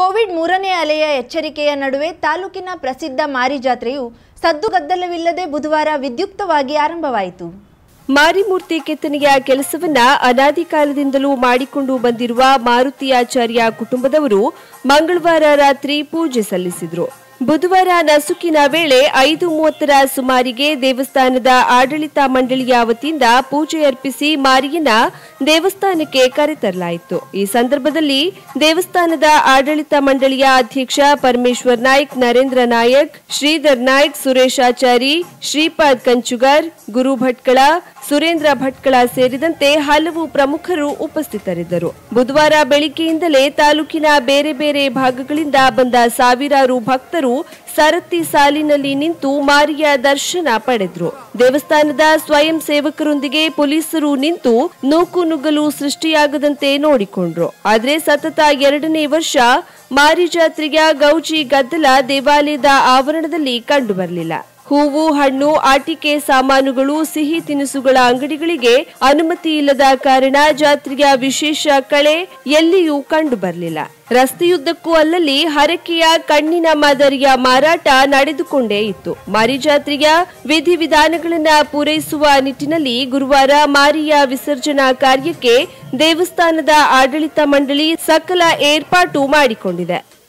Covid 3ನೇ ಅಲೆಯ ಎಚ್ಚರಿಕೆಯ ನಡುವೆ ತಾಲೂಕಿನ ಪ್ರಸಿದ್ಧ ಮಾರಿ ಜಾತ್ರೆಯು ಸದ್ದುಗದ್ದಲವಿಲ್ಲದೆ ಬುಧವಾರ ವಿದ್ಯುಕ್ತವಾಗಿ ಆರಂಭವಾಯಿತು. ಮಾರಿಮೂರ್ತಿ ಕೆತ್ತನೆಯ ಕೆಲಸವನ್ನ ಅನಾದಿ ಕಾಲದಿಂದಲೂ ಮಾಡಿಕೊಂಡು ಬಂದಿರುವ ಮಾರುತಿಯಾಚಾರ್ಯ ಕುಟುಂಬದವರು ಮಂಗಳವಾರ ರಾತ್ರಿ ಪೂಜೆ ಸಲ್ಲಿಸಿದರು. ಬುಧವಾರ ನಸುಕಿನ ವೇಳೆ 5:30ರ ಸುಮಾರಿಗೆ ದೇವಸ್ಥಾನದ ಆಡಳಿತ ಮಂಡಳಿಯ ವತಿಯಿಂದ ಪೂಜೆ ಅರ್ಪಿಸಿ ಮಾರಿಯನ್ನ ದೇವಸ್ಥಾನಕ್ಕೆ ಕರೆತರಲಾಯಿತು. ಈ ಸಂದರ್ಭದಲ್ಲಿ ದೇವಸ್ಥಾನದ ಆಡಳಿತ ಮಂಡಳಿಯ ಅಧ್ಯಕ್ಷ ಪರಮೇಶ್ವರ್ ನಾಯ್ಕ್, ನರೇಂದ್ರ ನಾಯಕ್, ಶ್ರೀಧರ್ ನಾಯ್ಕ್, ಸುರೇಶಾಚಾರಿ, ಶ್ರೀಪಾದ್ ಕಂಚುಗರ್, ಗುರು ಭಟ್ಕಳ, ಸುರೇಂದ್ರ ಭಟ್ಕಳ ಸೇರಿದಂತೆ ಹಲವು ಪ್ರಮುಖರು ಉಪಸ್ಥಿತರಿದ್ದರು. ಬುಧವಾರ ಬೆಳಿಗ್ಗೆಯಿಂದಲೇ ತಾಲೂಕಿನ ಬೇರೆ ಬೇರೆ ಭಾಗಗಳಿಂದ ಬಂದ ಸಾವಿರಾರು ಭಕ್ತರು ಸರತಿ ಸಾಲಿನಲ್ಲಿ ನಿಂತು ಮಾರಿಯ ದರ್ಶನ ಪಡೆದರು. ದೇವಸ್ಥಾನದ ಸ್ವಯಂ ಸೇವಕರೊಂದಿಗೆ ಪೊಲೀಸರು ನಿಂತು ನೂಕುನುಗ್ಗಲು ಸೃಷ್ಟಿಯಾಗದಂತೆ ನೋಡಿಕೊಂಡ್ರು. ಆದರೆ ಸತತ 2ನೇ ವರ್ಷ ಮಾರಿ ಜಾತ್ರೆಯ ಗೌಜಿ ಗದ್ದಲ ದೇವಾಲಯದ ಆವರಣದಲ್ಲಿ ಕಂಡುಬರಲಿಲ್ಲ. ಹೂವು, ಹಣ್ಣು, ಆಟಿಕೆ ಸಾಮಾನುಗಳು, ಸಿಹಿ ತಿನಿಸುಗಳ ಅಂಗಡಿಗಳಿಗೆ ಅನುಮತಿ ಇಲ್ಲದ ಕಾರಣ ಜಾತ್ರೆಯ ವಿಶೇಷ ಕಳೆ ಎಲ್ಲಿಯೂ ಕಂಡುಬರಲಿಲ್ಲ. ರಸ್ತೆಯುದ್ದಕ್ಕೂ ಅಲ್ಲಲ್ಲಿ ಹರಕೆಯ ಕಣ್ಣಿನ ಮಾದರಿಯ ಮಾರಾಟ ನಡೆದುಕೊಂಡೇ ಇತ್ತು. ಮಾರಿ ಜಾತ್ರೆಯ ವಿಧಿವಿಧಾನಗಳನ್ನು ಪೂರೈಸುವ ನಿಟ್ಟಿನಲ್ಲಿ ಗುರುವಾರ ಮಾರಿಯ ವಿಸರ್ಜನಾ ಕಾರ್ಯಕ್ಕೆ ದೇವಸ್ಥಾನದ ಆಡಳಿತ ಮಂಡಳಿ ಸಕಲ ಏರ್ಪಾಟು ಮಾಡಿಕೊಂಡಿದೆ.